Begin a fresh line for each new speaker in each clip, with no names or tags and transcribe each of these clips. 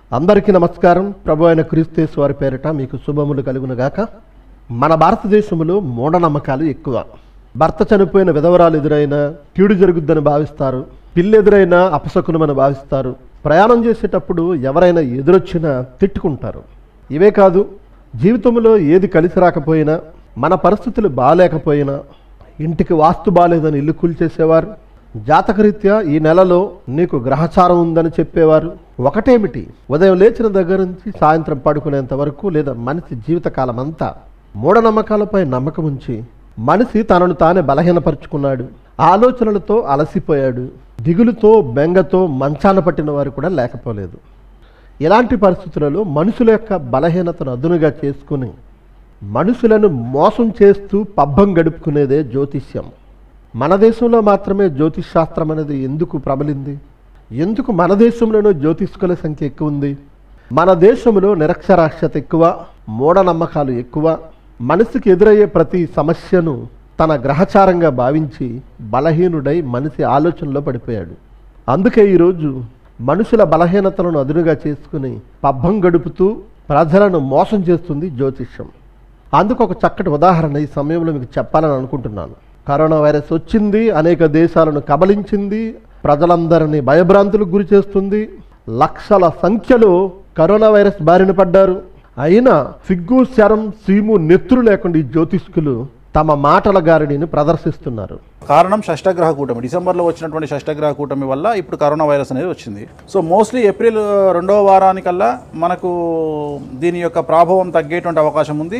అందరికీ నమస్కారం. ప్రభు అయిన క్రీస్తు వారి పేరిట మీకు శుభములు కలుగునుగాక. మన భారతదేశంలో మూఢనమ్మకాలు ఎక్కువ. భర్త చనిపోయిన విధవరాలు ఎదురైనా కీడు జరుగుద్దని భావిస్తారు, పిల్లి ఎదురైనా అపశకునమని భావిస్తారు. ప్రయాణం చేసేటప్పుడు ఎవరైనా ఎదురొచ్చినా తిట్టుకుంటారు. ఇవే కాదు, జీవితంలో ఏది కలిసి రాకపోయినా, మన పరిస్థితులు బాగాలేకపోయినా, ఇంటికి వాస్తు బాగాలేదని ఇల్లు కూల్చేసేవారు, జాతకరీత్యా ఈ నెలలో నీకు గ్రహచారం ఉందని చెప్పేవారు. ఒకటేమిటి, ఉదయం లేచిన దగ్గర నుంచి సాయంత్రం పడుకునేంత వరకు లేదా మనిషి జీవితకాలం అంతా మూఢనమ్మకాలపై నమ్మకం ఉంచి మనిషి తనను తానే బలహీనపరుచుకున్నాడు, ఆలోచనలతో అలసిపోయాడు, దిగులుతో బెంగతో మంచాన పట్టిన వారు కూడా లేకపోలేదు. ఇలాంటి పరిస్థితులలో మనుషుల యొక్క బలహీనతను అదునుగా చేసుకుని మనుషులను మోసం చేస్తూ పబ్బం గడుపుకునేదే జ్యోతిష్యం. మన దేశంలో మాత్రమే జ్యోతిష్ శాస్త్రం అనేది ఎందుకు ప్రబలింది? ఎందుకు మన దేశంలోనూ జ్యోతిష్కుల సంఖ్య ఎక్కువ ఉంది? మన దేశంలో నిరక్షరాస్యత ఎక్కువ, మూఢనమ్మకాలు ఎక్కువ. మనిషికి ఎదురయ్యే ప్రతి సమస్యను తన గ్రహచారంగా భావించి బలహీనుడై మనిషి ఆలోచనలో పడిపోయాడు. అందుకే ఈరోజు మనుషుల బలహీనతలను అదునుగా చేసుకుని పబ్బం గడుపుతూ ప్రజలను మోసం చేస్తుంది జ్యోతిష్యం. అందుకు ఒక చక్కటి ఉదాహరణ ఈ సమయంలో మీకు చెప్పాలని అనుకుంటున్నాను. కరోనా వైరస్ వచ్చింది, అనేక దేశాలను కబలించింది, ప్రజలందరినీ భయభ్రాంతులకు గురి చేస్తుంది. లక్షల సంఖ్యలో కరోనా వైరస్ బారిన పడ్డారు. అయినా సిగ్గు శరం సీము నెత్తురు లేకుండా ఈ జ్యోతిష్కులు తమ మాటల గారిడిని ప్రదర్శిస్తున్నారు.
కారణం షష్టగ్రహ కూటమి, డిసెంబర్లో వచ్చినటువంటి షష్టగ్రహ కూటమి వల్ల ఇప్పుడు కరోనా వైరస్ అనేది వచ్చింది. సో మోస్ట్లీ ఏప్రిల్ 2వ వారానికల్లా మనకు దీని యొక్క ప్రభావం తగ్గేటువంటి అవకాశం ఉంది,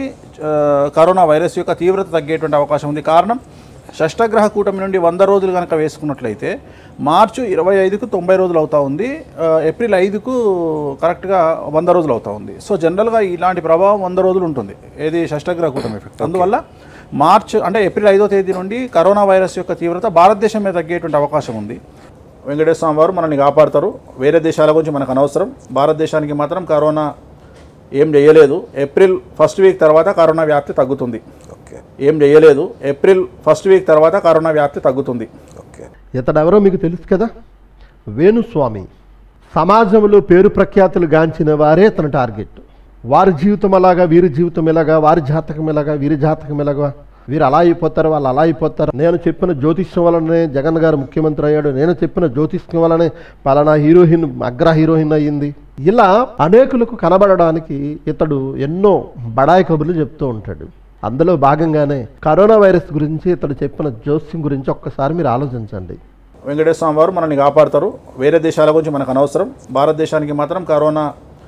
కరోనా వైరస్ యొక్క తీవ్రత తగ్గేటువంటి అవకాశం ఉంది. కారణం షష్టగ్రహ కూటమి నుండి 100 రోజులు కనుక వేసుకున్నట్లయితే మార్చి 25కు 90 రోజులు అవుతా ఉంది, ఏప్రిల్ 5కు కరెక్ట్గా 100 రోజులు అవుతా ఉంది. సో జనరల్గా ఇలాంటి ప్రభావం 100 రోజులు ఉంటుంది, ఏది షష్టగ్రహ కూటమి ఎఫెక్ట్. అందువల్ల అంటే ఏప్రిల్ 5వ తేదీ నుండి కరోనా వైరస్ యొక్క తీవ్రత భారతదేశం మీద తగ్గేటువంటి అవకాశం ఉంది. వెంకటేశ్వర స్వామి వారు మనల్ని కాపాడతారు. వేరే దేశాల గురించి మనకు అనవసరం. భారతదేశానికి మాత్రం కరోనా ఏం చేయలేదు. ఏప్రిల్ 1st వీక్ తర్వాత కరోనా వ్యాప్తి తగ్గుతుంది. ఏం చేయలేదు. ఏప్రిల్ 1st వీక్ తర్వాత కరోనా వ్యాప్తి తగ్గుతుంది.
ఇతడెవరో మీకు తెలుసు కదా, వేణు స్వామి. సమాజంలో పేరు ప్రఖ్యాతులు గాంచిన వారే తన టార్గెట్. వారి జీవితం అలాగా, వీరి జీవితం ఎలాగా, వారి జాతకం ఎలాగా, వీరి జాతకం ఎలాగా, వీరు అలా అయిపోతారు, వాళ్ళు అలా అయిపోతారు. నేను చెప్పిన జ్యోతిష్యం వలనే జగన్ గారు ముఖ్యమంత్రి అయ్యాడు, నేను చెప్పిన జ్యోతిష్యం వలనే పలానా హీరోయిన్ అగ్ర హీరోయిన్ అయ్యింది. ఇలా అనేకులకు కనబడడానికి ఇతడు ఎన్నో బడాయి కబుర్లు చెప్తూ ఉంటాడు. అందులో భాగంగానే కరోనా వైరస్ గురించి ఇతడు చెప్పిన జోస్యం గురించి ఒక్కసారి మీరు ఆలోచించండి.
వెంకటేశ్వర స్వామి వారు మనల్ని కాపాడతారు. వేరే దేశాల గురించి మనకు అనవసరం. భారతదేశానికి మాత్రం కరోనా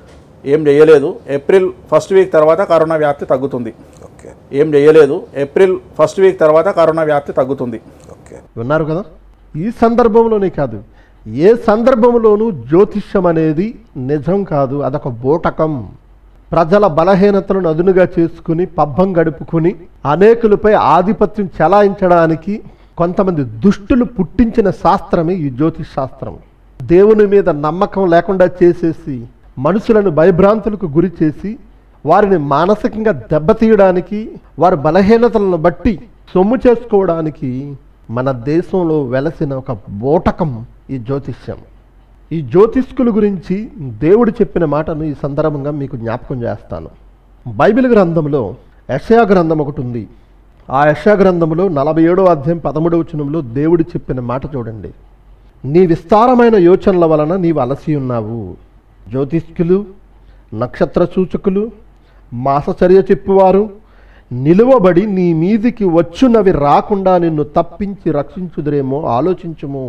ఏం చేయలేదు. ఏప్రిల్ 1st వీక్ తర్వాత కరోనా వ్యాప్తి తగ్గుతుంది. ఏం చేయలేదు. ఏప్రిల్ 1st వీక్ తర్వాత కరోనా వ్యాప్తి తగ్గుతుంది.
విన్నారు కదా. ఈ సందర్భంలోనే కాదు, ఏ సందర్భంలోనూ జ్యోతిష్యం అనేది నిజం కాదు, అదొక బోటకం. ప్రజల బలహీనతలను అదునుగా చేసుకుని పబ్బం గడుపుకుని అనేకులపై ఆధిపత్యం చెలాయించడానికి కొంతమంది దుష్టులు పుట్టించిన శాస్త్రమే ఈ జ్యోతిష్ శాస్త్రం. దేవుని మీద నమ్మకం లేకుండా చేసేసి మనుషులను భయభ్రాంతులకు గురి చేసి వారిని మానసికంగా దెబ్బతీయడానికి, వారి బలహీనతలను బట్టి సొమ్ము చేసుకోవడానికి మన దేశంలో వెలసిన ఒక బోటకం ఈ జ్యోతిష్యం. ఈ జ్యోతిష్కుల గురించి దేవుడు చెప్పిన మాటను ఈ సందర్భంగా మీకు జ్ఞాపకం చేస్తాను. బైబిల్ గ్రంథంలో యెషయా గ్రంథం ఒకటి ఉంది. ఆ యెషయా గ్రంథంలో 47వ అధ్యాయం 13వ వచనంలో దేవుడు చెప్పిన మాట చూడండి. నీ విస్తారమైన యోచనల వలన నీవు అలసి ఉన్నావు. జ్యోతిష్కులు, నక్షత్ర సూచకులు, మాసచర్య చెప్పువారు నిలువబడి నీ మీదికి వచ్చున్నవి రాకుండా నిన్ను తప్పించి రక్షించుదురేమో ఆలోచించుము.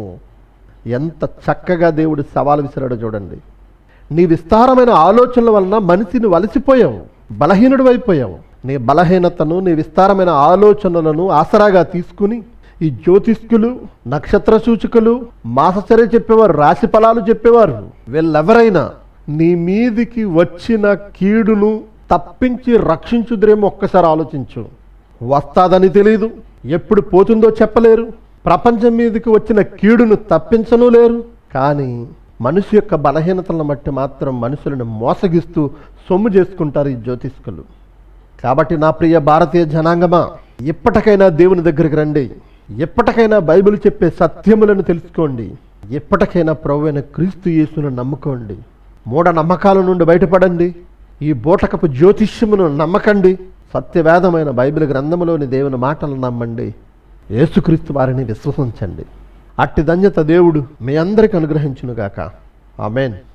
ఎంత చక్కగా దేవుడు సవాలు విసిరాడో చూడండి. నీ విస్తారమైన ఆలోచనల వలన మనిషిని వలసిపోయావు, బలహీనుడు అయిపోయావు. నీ బలహీనతను, నీ విస్తారమైన ఆలోచనలను ఆసరాగా తీసుకుని ఈ జ్యోతిష్కులు, నక్షత్ర సూచకులు, మాసచర్య చెప్పేవారు, రాశి ఫలాలు చెప్పేవారు, వీళ్ళెవరైనా నీ మీదికి వచ్చిన కీడును తప్పించి రక్షించుదురేమో ఒక్కసారి ఆలోచించు. వస్తాదని తెలియదు, ఎప్పుడు పోతుందో చెప్పలేరు, ప్రపంచం మీదకి వచ్చిన కీడును తప్పించను లేరు. కానీ మనిషి యొక్క బలహీనతలను బట్టి మాత్రం మనుషులను మోసగిస్తూ సొమ్ము చేసుకుంటారు ఈ జ్యోతిష్కులు. కాబట్టి నా ప్రియ భారతీయ జనాంగమా, ఇప్పటికైనా దేవుని దగ్గరికి రండి. ఎప్పటికైనా బైబిల్ చెప్పే సత్యములను తెలుసుకోండి. ఎప్పటికైనా ప్రభువైన క్రీస్తు యేసును నమ్ముకోండి. మూఢనమ్మకాల నుండి బయటపడండి. ఈ బూటకపు జ్యోతిష్యమును నమ్మకండి. సత్యవేదమైన బైబిల్ గ్రంథములోని దేవుని మాటలు నమ్మండి. యేసుక్రీస్తు వారిని విశ్వసించండి. అట్టి ధన్యత దేవుడు మీ అందరికి అనుగ్రహించునుగాక. ఆమేన్.